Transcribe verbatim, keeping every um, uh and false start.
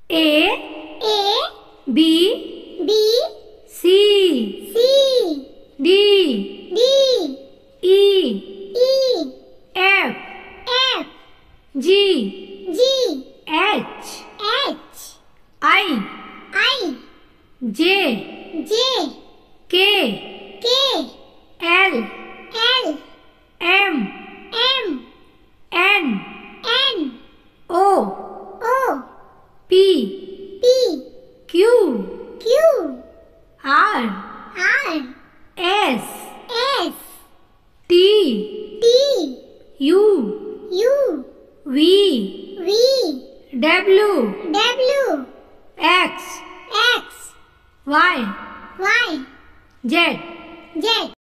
A A B B C C D D E E F F G G H H I I J J K K L L M M N N O O P P Q Q R R S S T T U U V V W W X X Y Y Z Z